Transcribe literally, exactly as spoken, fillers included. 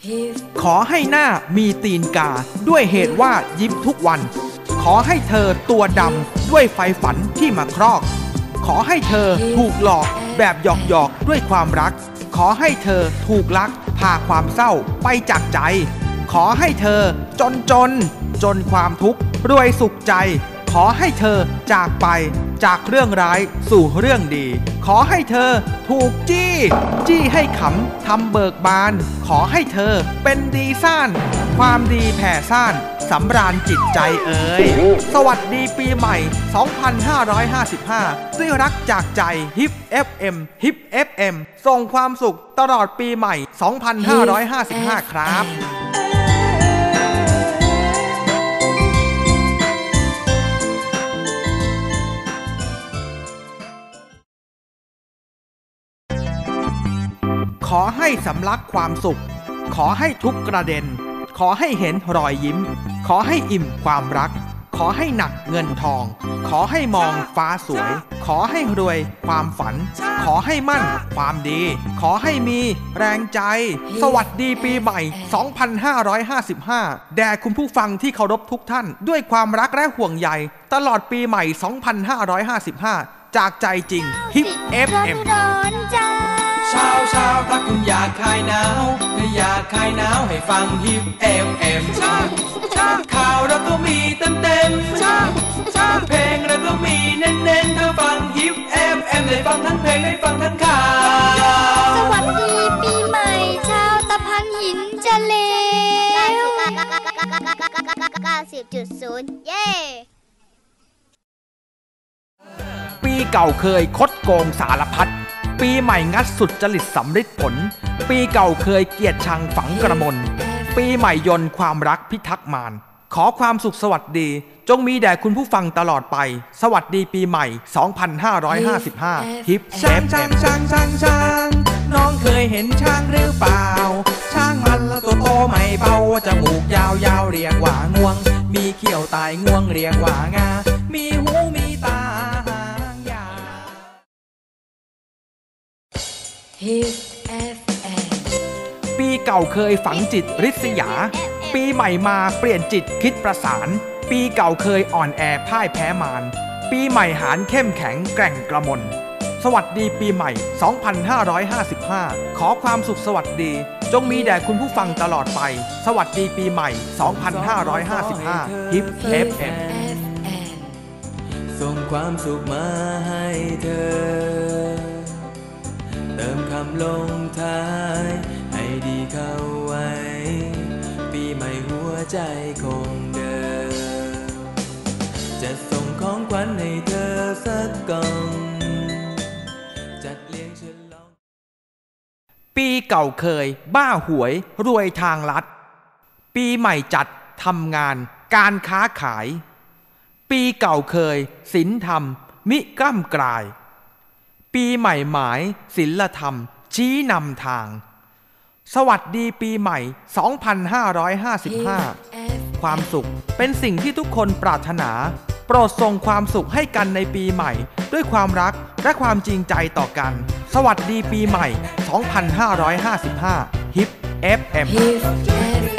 ขอให้หน้ามีตีนกาด้วยเหตุว่ายิ้มทุกวันขอให้เธอตัวดำด้วยไฟฝันที่มาครอกขอให้เธอถูกหลอกแบบหยอกหยอกด้วยความรักขอให้เธอถูกลักพาความเศร้าไปจากใจขอให้เธอจนจนจนความทุกข์รวยสุขใจขอให้เธอจากไปจากเรื่องร้ายสู่เรื่องดีขอให้เธอถูกจี้จี้ให้ขำทำเบิกบานขอให้เธอเป็นดีซ่านความดีแผ่ซ่านสำราญจิตใจเอ่ยสวัสดีปีใหม่ สองพันห้าร้อยห้าสิบห้า ด้วยรักจากใจฮิป เอฟ เอ็ม ฮิป เอฟ เอ็ม ส่งความสุขตลอดปีใหม่ สองพันห้าร้อยห้าสิบห้า ครับขอให้สำลักความสุขขอให้ทุกกระเด็นขอให้เห็นรอยยิ้มขอให้อิ่มความรักขอให้หนักเงินทองขอให้มองฟ้าสวยขอให้รวยความฝันขอให้มั่นความดีขอให้มีแรงใจสวัสดีปีใหม่ สองพันห้าร้อยห้าสิบห้า แด่คุณผู้ฟังที่เคารพทุกท่านด้วยความรักและห่วงใยตลอดปีใหม่ สองพันห้าร้อยห้าสิบห้า จากใจจริงฮิป เอฟ เอ็มเช้าเช้าถ้าคุณอยากคลายหนาวถ้าอยากคลายหนาวให้ฟังฮิป เอฟ เอ็ม ข่าวเราก็มีเต็มเต็มเพลงเราก็มีเน้นเน้นถ้าฟังฮิป เอฟ เอ็ม ได้ฟังทั้งเพลงได้ฟังทั้งข่าวสวัสดีปีใหม่ชาวตะพันหินเจเลว เก้าสิบจุดศูนย์ เย้ปีเก่าเคยคดโกงสารพัดปีใหม่งัดสุดจริตสำฤทธิ์ผลปีเก่าเคยเกียรติชังฝังกระมนปีใหม่ยนต์ความรักพิทักษ์มารขอความสุขสวัสดีจงมีแด่คุณผู้ฟังตลอดไปสวัสดีปีใหม่ สองพันห้าร้อยห้าสิบห้า ฮิปช้างช้างช้างช้างช้างน้องเคยเห็นช้างหรือเปล่าช้างมันแล้วตัวโตไม่เบาจมูกยาวยาวเรียกว่างวงมีเขี้ยวตายงวงเรียกว่างามีหูมีตาปีเก่าเคยฝังจิตริษยาปีใหม่มาเปลี่ยนจิตคิดประสานปีเก่าเคยอ่อนแอพ่ายแพ้มารปีใหม่หารเข้มแข็งแกร่งกระมนสวัสดีปีใหม่ สองพันห้าร้อยห้าสิบห้า ขอความสุขสวัสดีจงมีแด่คุณผู้ฟังตลอดไปสวัสดีปีใหม่ สองพันห้าร้อยห้าสิบห้า ฮิป เอฟ เอ็มส่งความสุขมาให้เธอเติมคำลงท้ายให้ดีเข้าไว้ปีใหม่หัวใจคงเดิมจะส่งของขวัญให้เธอสักกล่องจัดเลี้ยงฉลองปีเก่าเคยบ้าหวยรวยทางลัดปีใหม่จัดทำงานการค้าขายปีเก่าเคยศีลธรรมมิกล้ำกลายปีใหม่หมายศีลธรรมชี้นำทางสวัสดีปีใหม่ สองพันห้าร้อยห้าสิบห้า ความสุขเป็นสิ่งที่ทุกคนปรารถนาโปรดส่งความสุขให้กันในปีใหม่ด้วยความรักและความจริงใจต่อกันสวัสดีปีใหม่ สองพันห้าร้อยห้าสิบห้า ฮิป เอฟ เอ็ม